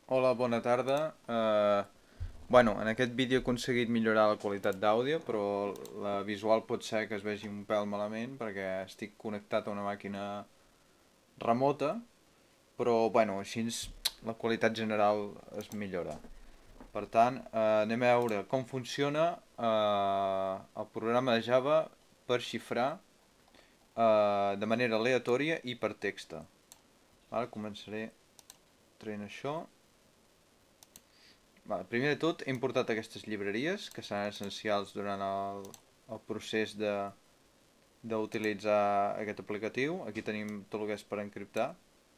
Hola, bona tarda. En aquest vídeo he aconseguit millorar la qualitat d'àudio, però la visual pot ser que es vegi un pèl malament perquè estic connectat a una màquina remota, però així la qualitat general es millora. Per tant, anem a veure com funciona el programa de Java per xifrar de manera aleatòria i per texta. Ara començaré traient això. Primer de tot he importat aquestes llibreries que seran essencials durant el procés d'utilitzar aquest aplicatiu. Aquí tenim tot el que és per encriptar.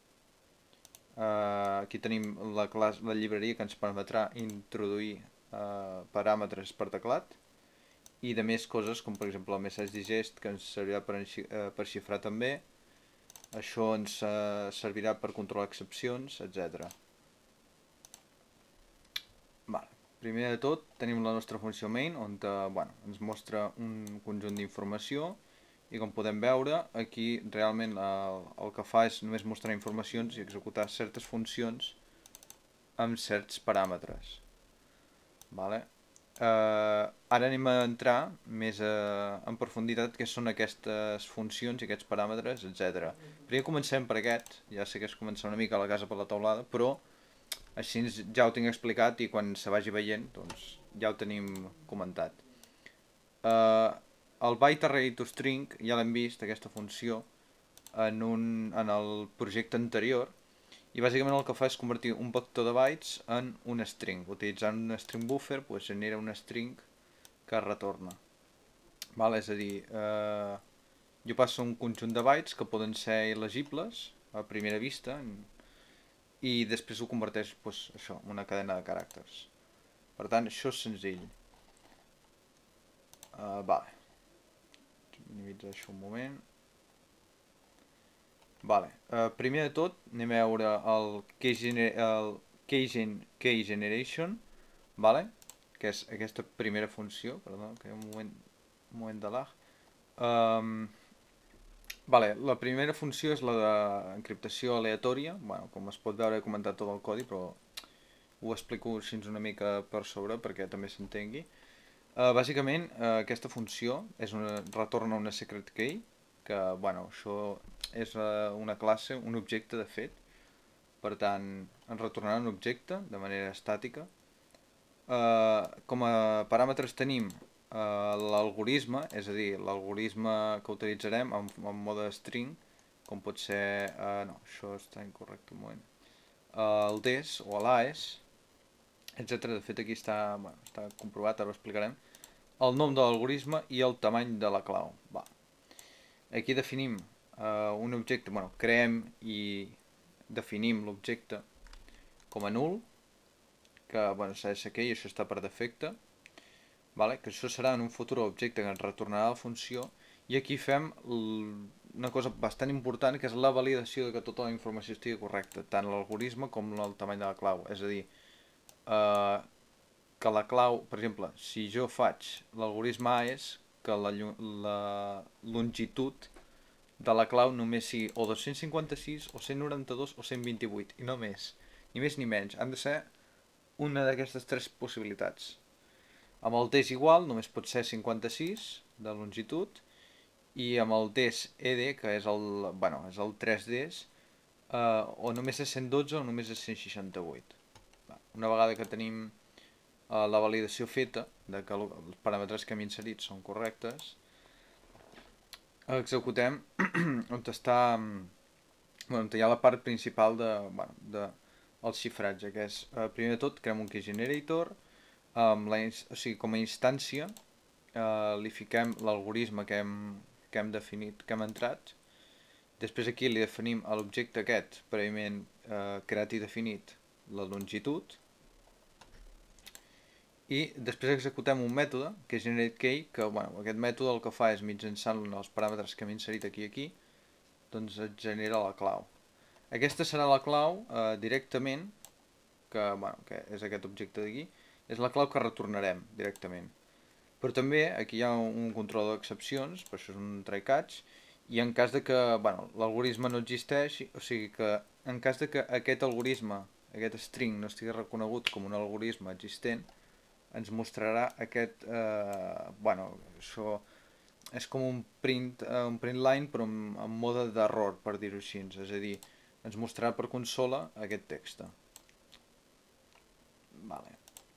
Aquí tenim la llibreria que ens permetrà introduir paràmetres per teclat i de més coses com per exemple el message digest que ens servirà per xifrar també. Això ens servirà per controlar excepcions, etc. Primer de tot tenim la nostra funció main on ens mostra un conjunt d'informació i com podem veure aquí realment el que fa és només mostrar informacions i executar certes funcions amb certs paràmetres. Ara anem a entrar més en profunditat què són aquestes funcions i aquests paràmetres, etc. Primer comencem per aquest, ja sé que és començar una mica la casa per la teulada, però així ja ho tinc explicat i quan se vagi veient doncs ja ho tenim comentat. El byte array to string ja l'hem vist, aquesta funció, en el projecte anterior, i bàsicament el que fa és convertir un vector de bytes en un string. Utilitzant un string buffer genera un string que retorna. És a dir, jo passo un conjunt de bytes que poden ser il·legibles a primera vista i després ho converteix això, en una cadena de caràcters. Per tant, això és senzill. Minimitzar això un moment. Primer de tot anem a veure el key generation, que és aquesta primera funció. Perdó, que hi ha un moment de lag. La primera funció és la d'encriptació aleatòria. Com es pot veure he comentat tot el codi, però ho explico així una mica per sobre perquè també s'entengui. Bàsicament aquesta funció retorna una secret key, que això és una classe, un objecte de fet. Per tant, ens retornarà un objecte de manera estàtica. Com a paràmetres tenim l'algorisme, és a dir, l'algorisme que utilitzarem en mode string, com pot ser... no, això està incorrecte un moment. El des o l'AES, etc. De fet aquí està comprovat, ara ho explicarem. El nom de l'algorisme i el tamany de la clau. Aquí definim un objecte, creem i definim l'objecte com a null, que s'ha de ser aquell, això està per defecte, que això serà en un futur objecte que ens retornarà la funció, i aquí fem una cosa bastant important, que és la validació de que tota la informació estigui correcta, tant l'algorisme com el tamany de la clau. És a dir, que la clau, per exemple, si jo faig l'algorisme AES, que la longitud de la clau només sigui o 256 o 192 o 128 i no més, ni més ni menys, han de ser una d'aquestes tres possibilitats. Amb el test igual només pot ser 56 de longitud i amb el test ED, que és és el 3Ds, o només és 112 o només és 168. Una vegada que tenim la validació feta de que els paràmetres que hem inserit són correctes, executem on està on hi ha la part principal el xifratge, que és primer de tot creem un key generator, com a instància li fiquem l'algorisme que hem definit, que hem entrat. Després aquí li definim a l'objecte aquest prèviament creat i definit la longitud, i després executem un mètode que és generateKey, que aquest mètode el que fa és mitjançant els paràmetres que hem inserit aquí, doncs et genera la clau. Aquesta serà la clau directament, que és aquest objecte d'aquí, és la clau que retornarem directament. Però també aquí hi ha un control d'excepcions, per això és un try catch, i en cas de que l'algorisme no existeix, o sigui que en cas de que aquest algorisme, aquest string no estigui reconegut com un algoritme existent, ens mostrarà aquest, bueno, això és com un print line però en mode d'error, per dir-ho així, és a dir, ens mostrarà per consola aquest text. Vale.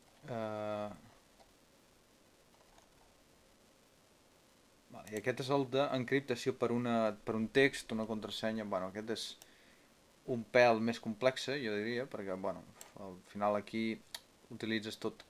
Vale. I aquest és el d'encriptació per un text, una contrasenya. Bueno, aquest és un pèl més complex, jo diria, perquè bueno, al final aquí utilitzes tot...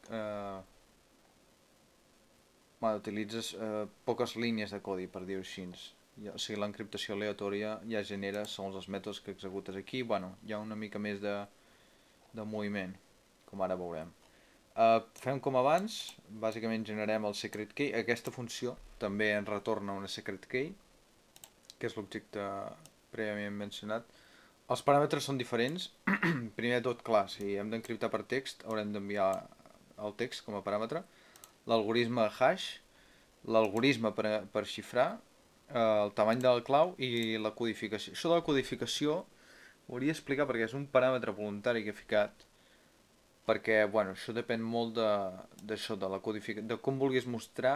utilitzes poques línies de codi, per dir-ho així. O sigui, l'encriptació aleatòria ja genera, segons els mètodes que executes aquí, bueno, hi ha una mica més de moviment, com ara veurem. Fem com abans, bàsicament generem el secret key. Aquesta funció també ens retorna una secret key, que és l'objecte prèviament mencionat. Els paràmetres són diferents. Primer de tot, clar, si hem d'encriptar per text, haurem d'enviar el text com a paràmetre. L'algoritme hash, l'algoritme per xifrar, el tamany de la clau i la codificació. Això de la codificació ho hauria d'explicar perquè és un paràmetre voluntari que he ficat, perquè bueno, això depèn molt d'això, de la codificació, de com vulguis mostrar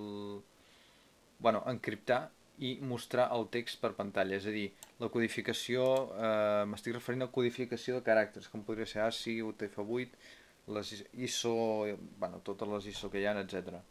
encriptar i mostrar el text per pantalla. És a dir, la codificació, m'estic referint a codificació de caràcters, com podria ser ASCII, UTF-8, les ISO, bueno, totes les ISO que hi ha, etc.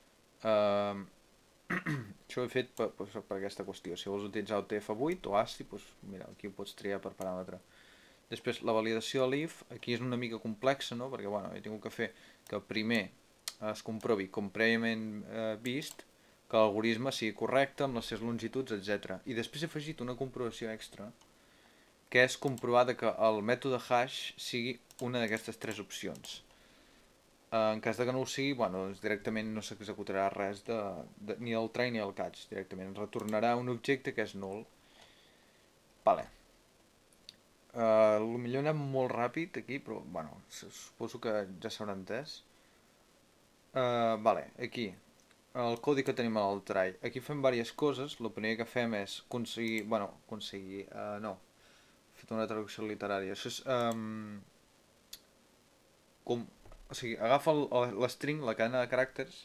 Això ho he fet per aquesta qüestió. Si vols utilitzar UTF-8 o ASCII, doncs mira, aquí ho pots triar per paràmetre. Després, la validació de l'IF, aquí és una mica complexa, no? Perquè bueno, he tingut que fer que primer es comprovi, com prèviament vist, que l'algoritme sigui correcte amb les seves longituds, etc. I després he afegit una comprovació extra, que és comprovar que el mètode hash sigui una d'aquestes tres opcions. En cas de que no ho sigui, bueno, doncs directament no s'executarà res ni el try ni el catch. Directament retornarà un objecte que és null. Vale. Potser anem molt ràpid aquí, però bueno, suposo que ja s'haurà entès. Vale, aquí el codi que tenim a l'altry. Aquí fem diverses coses. El primer que fem és aconseguir, no, he fet una traducció literària. Això és o sigui, agafa l'string, la cadena de caràcters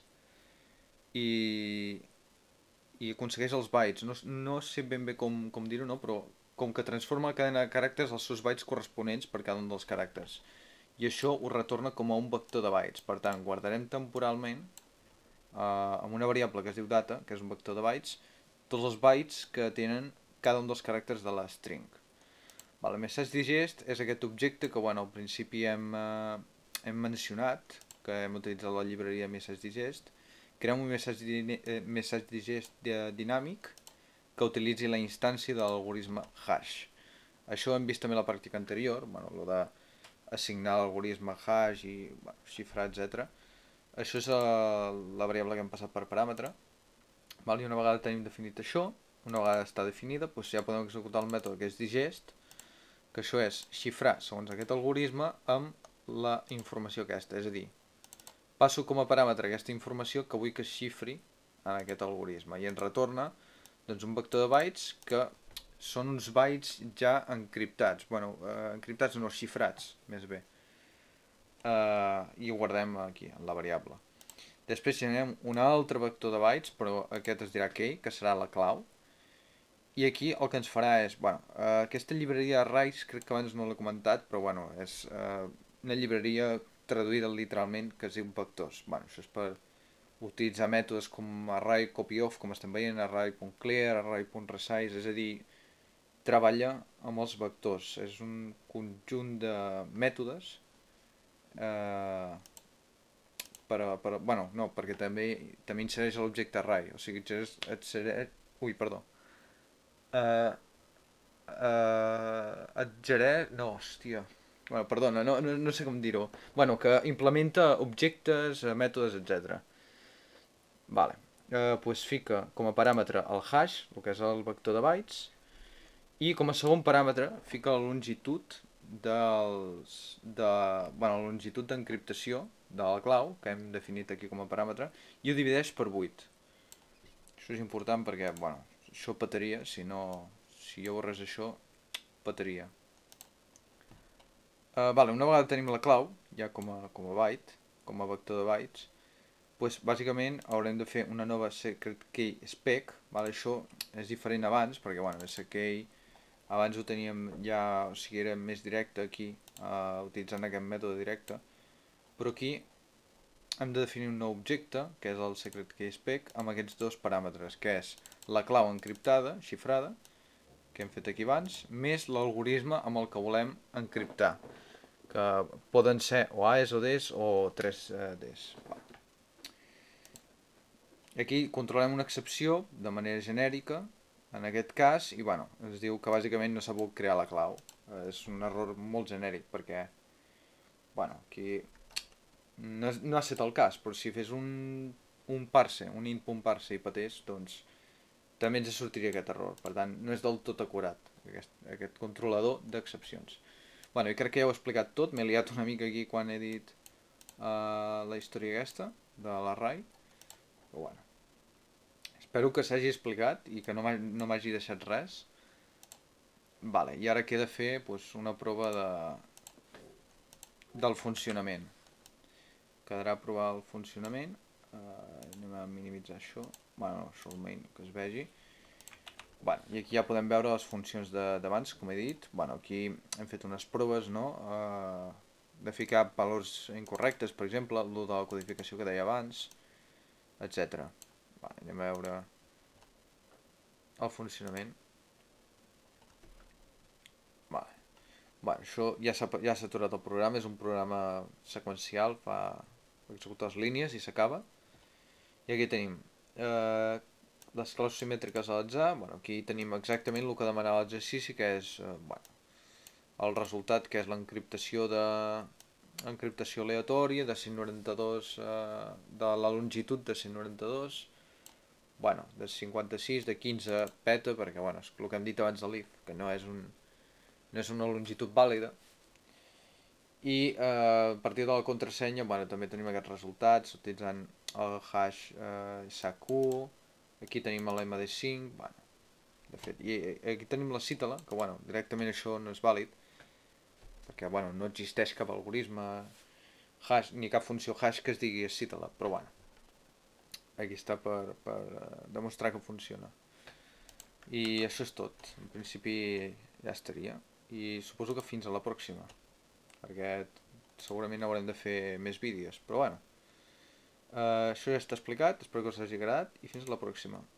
i aconsegueix els bytes. No sé ben bé com dir-ho, no? Però com que transforma la cadena de caràcters als seus bytes corresponents per cada un dels caràcters. I això ho retorna com a un vector de bytes. Per tant, guardarem temporalment amb una variable que es diu data, que és un vector de bytes, tots els bytes que tenen cada un dels caràcters de la string. El message digest és aquest objecte que bueno, al principi hem mencionat, que hem utilitzat la llibreria message digest. Creem un message digest dinàmic que utilitzi la instància de l'algoritme hash. Això hem vist també a la pràctica anterior, bueno, el d'assignar l'algoritme hash i xifrar, etc. Això és la variable que hem passat per paràmetre. I una vegada tenim definit això, una vegada està definida, doncs ja podem executar el mètode que és digest, que això és xifrar segons aquest algoritme amb la informació aquesta. És a dir, passo com a paràmetre aquesta informació que vull que es xifri en aquest algoritme i ens retorna doncs, un vector de bytes que són uns bytes ja encriptats. Bueno, encriptats no, xifrats, més bé. I ho guardem aquí, en la variable. Després generem un altre vector de bytes, però aquest es dirà key, que serà la clau. I aquí el que ens farà és, bueno, aquesta llibreria Arrays, crec que abans no l'he comentat, però bueno, és una llibreria traduïda literalment que es diu vectors. Bueno, això és per utilitzar mètodes com array copyof, com estem veient, array.clear, array.resize, és a dir, treballa amb els vectors. És un conjunt de mètodes perquè també insereix l'objecte array, o sigui, Bueno, perdona, no sé com dir-ho. Bueno, que implementa objectes, mètodes, etc. Vale. Pues fica com a paràmetre el hash, el que és el vector de bytes, i com a segon paràmetre fica la longitud la longitud d'encriptació de la clau, que hem definit aquí com a paràmetre, i ho divideix per 8. Això és important perquè, bueno, això petaria, si jo borrés això, petaria. Vale, una vegada tenim la clau, ja com a byte, com a vector de bytes, doncs bàsicament haurem de fer una nova secret key spec, vale? Això és diferent abans, perquè bueno, secret key abans ho teníem ja, o sigui era més directe aquí, utilitzant aquest mètode directe, però aquí hem de definir un nou objecte, que és el secret key spec, amb aquests dos paràmetres, que és la clau encriptada, xifrada, que hem fet aquí abans, més l'algoritme amb el que volem encriptar, que poden ser o A's o D's o 3D's. Aquí controlem una excepció de manera genèrica, en aquest cas, i bueno, es diu que bàsicament no s'ha pogut crear la clau. És un error molt genèric perquè, bueno, aquí no ha estat el cas, però si fes un parse, un input parse i patés, doncs també ens sortiria aquest error. Per tant, no és del tot acurat aquest controlador d'excepcions. Bueno, i crec que ja ho he explicat tot, m'he liat una mica aquí quan he dit la història aquesta de l'array, però bueno. Espero que s'hagi explicat i que no m'hagi deixat res. Vale, i ara queda fer pues, una prova del funcionament. Quedarà provar el funcionament. Anem a minimitzar això. Bueno, això almenys que es vegi. Bueno, i aquí ja podem veure les funcions d'abans, com he dit. Bueno, aquí hem fet unes proves, no? De ficar valors incorrectes, per exemple, el de la codificació que deia abans, etc. Vale, anem a veure el funcionament. Vale. Bueno, això ja s'ha aturat el programa, és un programa seqüencial, fa executar les línies i s'acaba. I aquí tenim les claus simètriques a l'atzar. Bueno, aquí tenim exactament el que demanava l'exercici, que és bueno, el resultat, que és l'encriptació aleatòria de 192, de la longitud de 192, bueno, de 56, de 15 peta, perquè bueno, és el que hem dit abans de l'if, que no és una longitud vàlida. I a partir de la contrasenya, bueno, també tenim aquests resultats utilitzant el hash SAQ, aquí tenim l'MD5, bueno, de fet, i aquí tenim la cítala, que bueno, directament això no és vàlid, perquè bueno, no existeix cap algoritme hash, ni cap funció hash que es digui cítala, però bueno, aquí està per demostrar que funciona. I això és tot, en principi ja estaria, i suposo que fins a la pròxima, perquè segurament haurem de fer més vídeos, però bueno, això ja està explicat, espero que us hagi agradat i fins a la pròxima.